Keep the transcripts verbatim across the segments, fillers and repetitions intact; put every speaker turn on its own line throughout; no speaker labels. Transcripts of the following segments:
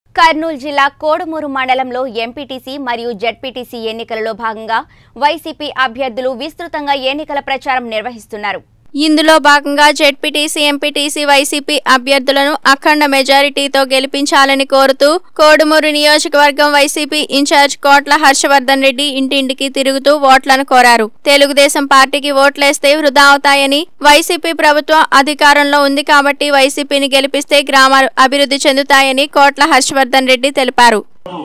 కర్నూలు జిల్లా కోడుమూరు మండలంలో ఎంపీటీసీ మరియు జెడ్పీటీసీ ఎన్నికలలో భాగంగా వైసీపీ అభ్యర్థులు విస్తృతంగా ఎన్నికల ప్రచారం నిర్వహిస్తున్నారు. ఇందులో భాగంగా జెడ్పీటీసీ, ఎంపీటీసీ వైసీపీ అభ్యర్థులను అఖండ మెజారిటీతో గెలిపించాలని కోరుతూ కోడుమూరు నియోజకవర్గం వైసీపీ ఇన్ఛార్జ్ కోట్ల హర్షవర్ధన్ రెడ్డి ఇంటింటికి తిరుగుతూ ఓట్లను కోరారు. తెలుగుదేశం పార్టీకి ఓట్లేస్తే వృధా అవుతాయని, వైసీపీ ప్రభుత్వం అధికారంలో ఉంది కాబట్టి వైసీపీని గెలిపిస్తే గ్రామాలు అభివృద్ధి చెందుతాయని కోట్ల హర్షవర్ధన్ రెడ్డి తెలిపారు.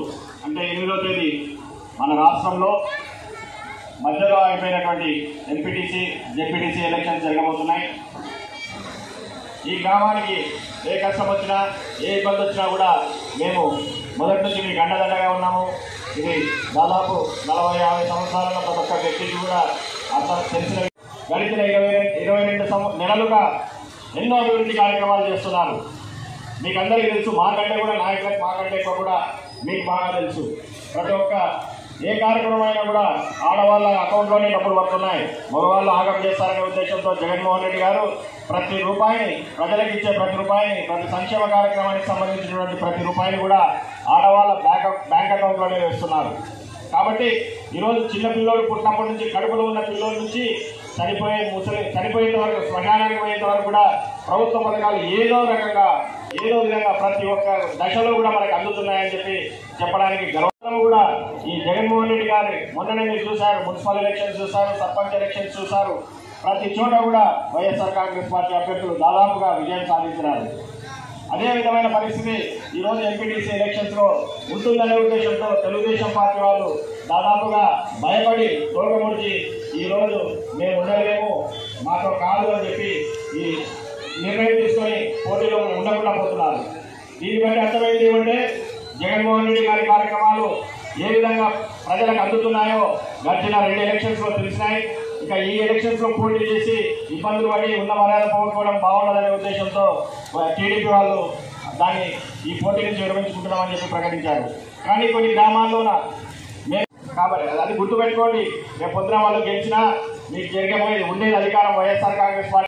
మధ్యలో అయిపోయినటువంటి ఎంపీటీసీ, జెడ్పీటీసీ ఎలక్షన్స్ జరగబోతున్నాయి. ఈ గ్రామానికి ఏ కష్టం వచ్చినా, ఏ ఇబ్బంది వచ్చినా కూడా మేము మొదటి నుంచి మీకు అండదండగా ఉన్నాము. ఇది దాదాపు నలభై యాభై సంవత్సరాల ప్రతి ఒక్క వ్యక్తికి కూడా అర్థం తెలిసిన గడిచిన ఇరవై ఇరవై రెండు సంవ నెలలుగా ఎన్నో అభివృద్ధి కార్యక్రమాలు చేస్తున్నారు. మీకు అందరికీ తెలుసు, మాకంటే కూడా నాయకులకు మాకంటే ఎక్కువ కూడా మీకు బాగా తెలుసు. ప్రతి ఒక్క ఏ కార్యక్రమం అయినా కూడా ఆడవాళ్ళ అకౌంట్లోనే డబ్బులు పడుతున్నాయి, మగవాళ్ళు ఆగం చేస్తారనే ఉద్దేశంతో జగన్మోహన్ రెడ్డి గారు ప్రతి రూపాయిని, ప్రజలకు ఇచ్చే ప్రతి రూపాయిని, ప్రతి సంక్షేమ కార్యక్రమానికి సంబంధించినటువంటి ప్రతి రూపాయిని కూడా ఆడవాళ్ళ బ్యాంక్ బ్యాంక్ అకౌంట్లోనే వేస్తున్నారు. కాబట్టి ఈరోజు చిన్న పిల్లోడు పుట్టినప్పటి నుంచి, కడుపులో ఉన్న పిల్లోల నుంచి చనిపోయే ముసలి చనిపోయేంత వరకు, శ్మశానానికి పోయేంత వరకు కూడా ప్రభుత్వ పథకాలు ఏదో రకంగా ఏదో విధంగా ప్రతి ఒక్క దశలో కూడా మనకు అందుతున్నాయని చెప్పి చెప్పడానికి గర్వం కూడా ఈ జగన్మోహన్ రెడ్డి గారి మొన్ననే మీరు చూశారు, మున్సిపల్ ఎలక్షన్స్ చూశారు, సర్పంచ్ ఎలక్షన్స్ చూశారు. ప్రతి చోట కూడా వైఎస్ఆర్ కాంగ్రెస్ పార్టీ అభ్యర్థులు దాదాపుగా విజయం సాధించినారు. అదే విధమైన పరిస్థితి ఈరోజు ఎంపీటీసీ ఎలక్షన్స్లో ఉంటుందనే ఉద్దేశంతో తెలుగుదేశం పార్టీ వాళ్ళు దాదాపుగా భయపడి తోకముడిచి ఈరోజు మేము ఉండలేము, మాతో కాదు అని చెప్పి ఈ నిర్ణయం తీసుకొని పోటీలో ఉండకుండా పోతున్నారు. దీన్ని బట్టి అర్థమైంది ఏమంటే జగన్మోహన్ రెడ్డి గారి కార్యక్రమాలు ఏ విధంగా ప్రజలకు అందుతున్నాయో గడిచిన రెండు ఎలక్షన్స్లో తెలిసినాయి. ఇక ఈ ఎలక్షన్స్లో పోటీ చేసి ఇబ్బందులు పడి ఉన్న మర్యాద పోగొట్టుకోవడం బాగుండదనే ఉద్దేశంతో టీడీపీ వాళ్ళు దాన్ని ఈ పోటీ నుంచి విరమించుకుంటున్నామని చెప్పి ప్రకటించారు. కానీ కొన్ని గ్రామాల్లోన మేము కాబట్టి అది గుర్తుపెట్టుకోండి, రేపు పొద్దున వాళ్ళు గెలిచినా మీకు జరిగే ఉండేది అధికారం వైఎస్ఆర్ కాంగ్రెస్ పార్టీ.